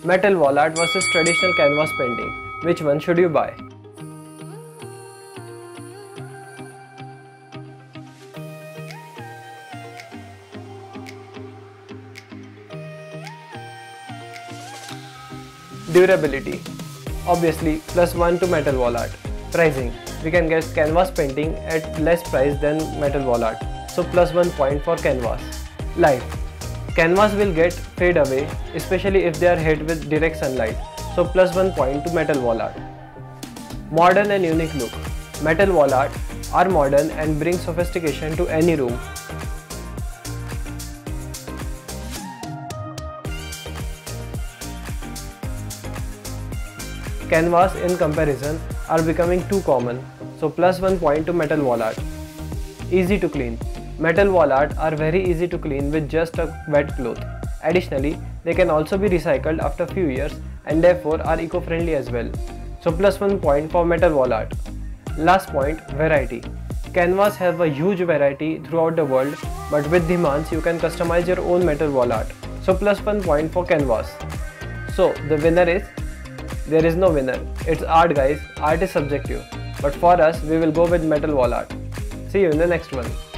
Metal wall art versus traditional canvas painting. Which one should you buy? Durability. Obviously, +1 to metal wall art. Pricing. We can get canvas painting at less price than metal wall art, so +1 point for canvas. Life. Canvas will get fade away, especially if they are hit with direct sunlight, so +1 point to metal wall art. Modern and unique look. Metal wall art are modern and bring sophistication to any room. Canvas in comparison are becoming too common, so +1 point to metal wall art. Easy to clean. Metal wall art are very easy to clean with just a wet cloth. Additionally, they can also be recycled after few years and therefore are eco-friendly as well. So +1 point for metal wall art. Last point, variety. Canvas have a huge variety throughout the world, but with demands you can customize your own metal wall art. So +1 point for canvas. So the winner is? There is no winner. It's art guys, art is subjective. But for us, we will go with metal wall art. See you in the next one.